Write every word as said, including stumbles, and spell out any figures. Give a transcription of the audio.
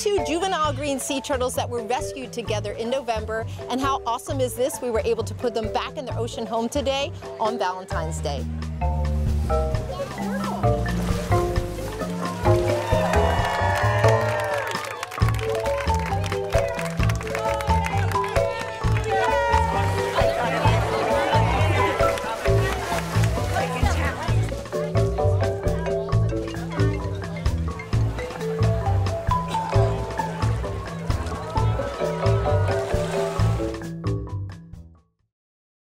two juvenile green sea turtles that were rescued together in November. And how awesome is this? We were able to put them back in their ocean home today on Valentine's Day.